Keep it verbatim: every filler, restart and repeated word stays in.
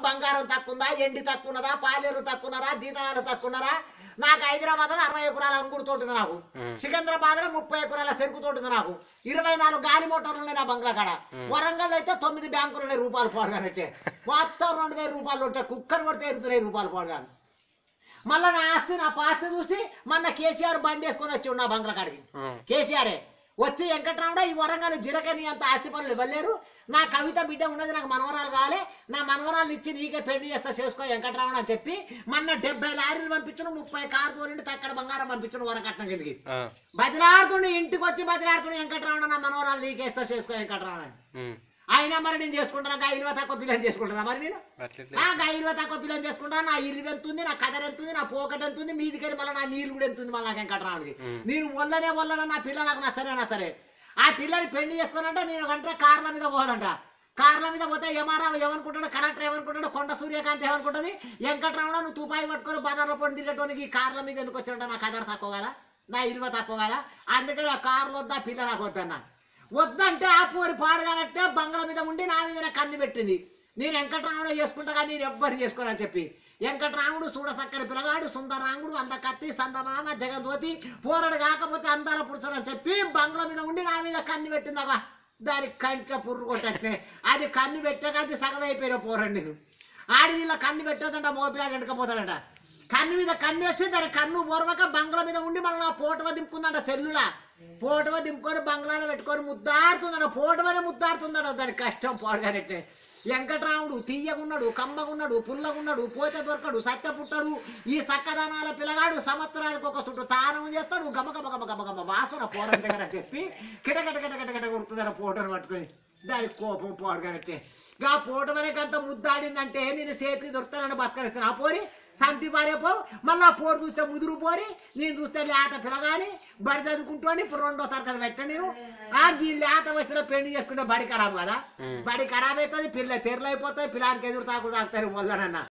బంగారం తక్కువదా, ఎండి తక్కువదా, పాలేరు తక్కువరా, జీతాలు తక్కువరా. నాకు హైదరాబాద్ లో అరవై ఎకరాల అంగుడు తోటి ఉంది నాకు, సికింద్రాబాద్ లో ముప్పై ఎకరాల చెరుకు తోటి ఉంది నాకు, ఇరవై నాలుగు గాలి మోటార్లు ఉన్నాయి నా బంగ్లా కాడ. వరంగల్ అయితే తొమ్మిది బ్యాంకులు ఉన్నాయి రూపాయలు పోడగానంటే, మొత్తం రెండు వేల రూపాయలు ఉంటాయి, కుక్కర్ కొడితే ఎరుగుతున్నాయి రూపాయలు పోడగాను. మళ్ళా నా ఆస్తి నా పాస్తి చూసి మొన్న కేసీఆర్ బండి వేసుకొని వచ్చి నా బంగ్లా కాడికి. కేసీఆరే వచ్చి వెంకట్రాముడా ఈ వరంగల్ జిలకని అంత ఆస్తి పనులు ఇవ్వలేరు, నా కవిత బిడ్డ ఉన్నది, నాకు మనవరాలు కావాలి, నా మనవరాలు ఇచ్చి నీకే పెళ్లి చేస్తా చేసుకో వెంకట్రాముడు అని చెప్పి మొన్న డెబ్బై లారీలు పంపించను, ముప్పై కారు తోలిండి తక్కడ బంగారం పంపించను వరకట్నం కిందికి. బదిలాడుతుండే ఇంటికి వచ్చి బదిలాడుతుండే వెంకట్రాముడు నా మనవరాలు నీకేస్తా చేసుకో వెంకట్రాముడు అని. అయినా మరి నేను చేసుకుంటాను, గా ఇరవై తక్కువ పిల్లని చేసుకుంటున్నా మరి నేను, గా ఇరవై తక్కువ పిల్లని చేసుకుంటా. నా ఇల్లు ఎంత ఉంది, నా కదర్ ఎంత ఉంది, నా పోకట్ ఎంత ఉంది, మీదికెళ్ళి మళ్ళీ నా నీళ్ళు కూడా ఎంత ఉంది మళ్ళీ నాకు వెంకట్రాముడికి. నేను వల్లనే వల్లనే నా పిల్ల నాకు నచ్చనేనా సరే, ఆ పిల్లని పెళ్లి చేసుకోనంటే నేను అంటే కార్ల మీద పోవాలంట. కార్ల మీద పోతే ఏమారావు ఏమనుకుంటాడు, కలెక్టర్ ఏమనుకుంటాడు, కొండ సూర్యకాంత్ ఏమనుకుంటుంది, వెంకట్రాముడు నువ్వు తుపాయి పట్టుకొని బజార్లో పడి తిరిగేటోనికి కార్ల మీద ఎందుకు వచ్చినట్టు, నా కదర్ తక్కువ కదా, నా ఇల్వ తక్కువ కదా, అందుకని ఆ కార్లు వద్దా పిల్ల నాకు వద్దన్నా. వద్దంటే ఆ పోరి పాడగానంటే బంగ్లా మీద ఉండి నా మీద కన్ను పెట్టింది. నేను వెంకట్రాముడు చేసుకుంటా కానీ నేను ఎవ్వరు చేసుకోనని చెప్పి, వెంకట్రాముడు చూడసక్కని పిల్లగాడు, సుందరాంగుడు, అంద కత్తి, సందమామ, జగద్వతి, పోరడు కాకపోతే అందాల పురుషుడని చెప్పి బంగ్లా మీద ఉండి నా మీద కన్ను పెట్టిందవా. దానికి కంట్లో పుర్రు కొట్టట్లే, అది కన్ను పెట్టాక అది సగం అయిపోయిన పోరండి. నేను ఆడి వీళ్ళ కన్ను పెట్టేదంట మోపిలాడు వెనకపోతాడంట, కన్ను మీద కన్ను వేస్తే దాని కన్ను బొరవక బంగ్లా మీద ఉండి మళ్ళీ పోటవ దింపుకుందంట, సెల్లులా పోటవ దింపుకొని బంగ్లాలో పెట్టుకొని ముద్దాడుతుందట, పోటవనే ముద్దాడుతుందట. దానికి కష్టం పోడగానట్టే. వెంకట్రాముడు తీయగున్నాడు, కమ్మగున్నాడు, పుల్లగున్నాడు, పోతే దొరకడు, సత్య పుట్టడు, ఈ సక్కదనాల పిల్లగాడు సంవత్సరానికి ఒక చుట్టూ తానం చేస్తాడు, గమ గమ గమ గమ గమ వాసన పోరం దగ్గర చెప్పి కిటకట కిట కిట కిట కొడుతుందట పోటను పట్టుకొని. దానికి కోపం పోడగానట్టే. గా పోటవనేకి అంత ముద్దాడిందంటే నేను చేతికి దొరుకుతానని బతకనిస్తాను. ఆ పోరి సంపి పారేపో, మళ్ళీ ఆ పోరు చూస్తే ముదురు పోరి, నేను చూస్తే లేత పిల్లగాని బడి చదువుకుంటూ ఇప్పుడు రెండో తరగతి పెట్టండి. నేను ఆ ఈ లేత వయసులో పెళ్లి చేసుకుంటే బడి ఖరాబ్ కదా, బడి ఖరాబ్ అవుతుంది, పిల్ల తెరలు అయిపోతాయి, పిల్లానికి ఎదురు తాకులు తాకుతారు వల్లనన్నా.